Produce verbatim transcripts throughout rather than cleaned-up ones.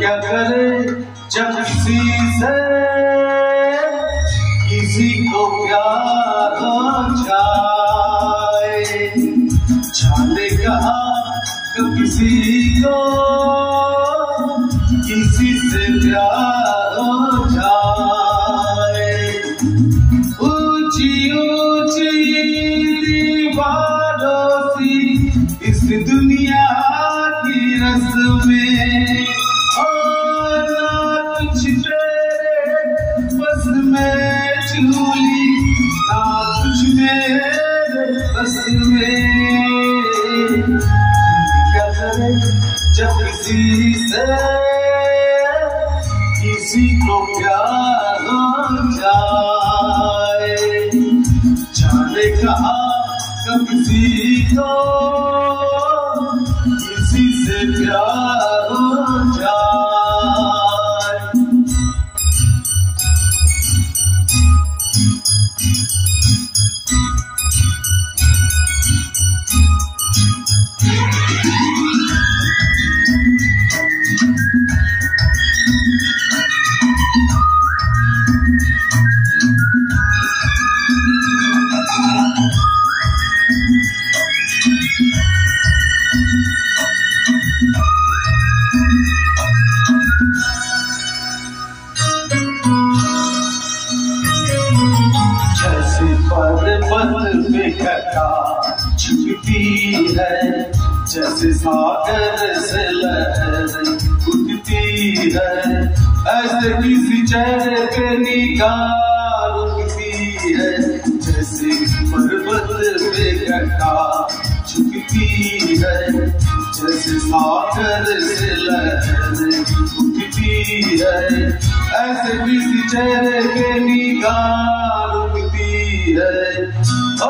क्या करे जब किसी से किसी को प्यार हो जाए, जाने कहा कब किसी को किसी से प्यार हो जाए। ऊंची ऊंची दीवारों सी इस दुनिया की रस्में, और ना कुछ तेरे बस में चूली, ना कुछ मेरे बस में। क्या करे जब किसी से किसी को प्यार हो जाए, जाने कहा कब किसी को किसी से प्यार हो जाए। जैसे पर्वत पे घटा छुपती है, जैसे सागर से लहर उठती है, ऐसे किसी चेहरे पे निगाह रुकती है। जैसे पर्वत पे घटा छुपती है, जैसे सागर से लहर उठती है, ऐसे किसी चेहरे पे निगाह रुकती है। ओ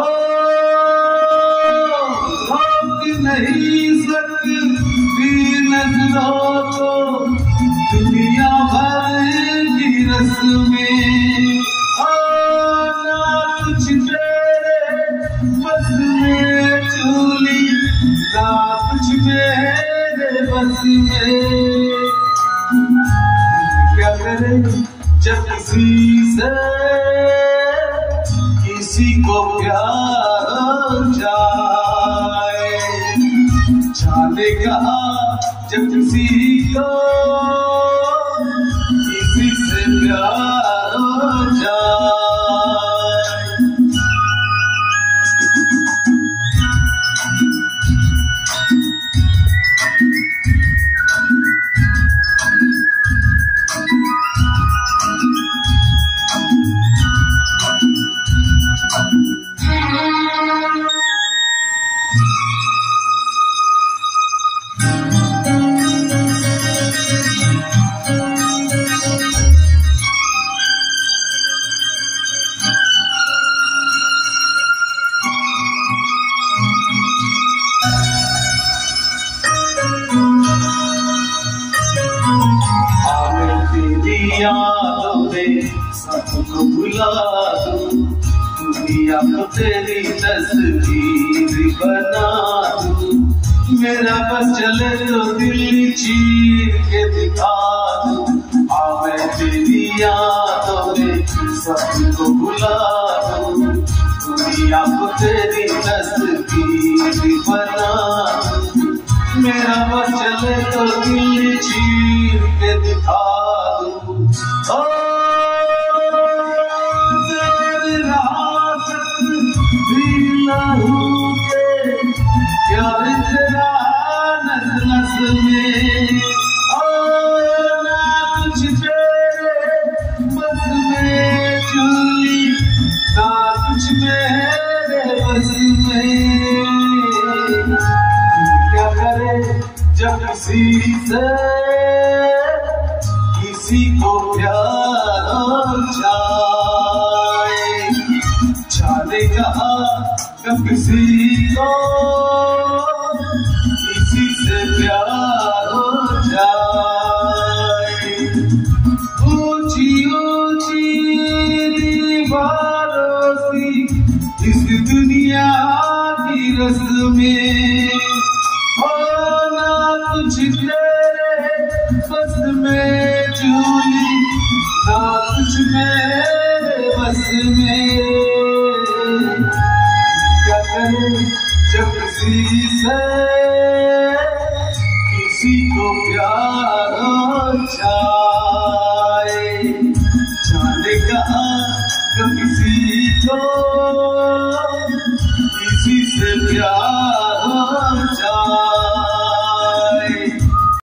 रोक नहीं सकती नजरों को दुनिया भर की रस्में, और ना कुछ तेरे बस में चूली, ना कुछ मेरे बस में। क्या करे जब किसी से किसी को प्यार हो जाए, जाने कहा जब किसी को किसी से प्यार हो जाए। यादों में सबको भुला दूं, दुनिया को तेरी तस्वीर बना दूं। मेरा बस चले तो दिल चीर के दिखा दूं। आ मैं तेरी यादों में सबको भुला दूं, दुनिया को तेरी तस्वीर बना दूं। मेरा बस चले तो दिल चीर के दिखा दूं। ओ तेरी राहत भी लहू के प्यार तेरा नस नस में, और ना कुछ तेरे बस में चूली, ना कुछ मेरे बस में। क्या करे जब किसी से किसी को प्यार हो जाए, जाने कहा कब किसी को किसी से प्यार हो जाए। ऊंची ऊंची दीवारों सी इस दुनिया की रस्में, हो ना कुछ तेरे बस में बस में क्या करे जब किसी से किसी को प्यार हो जाए, जाने कहाँ कब किसी को किसी से प्यार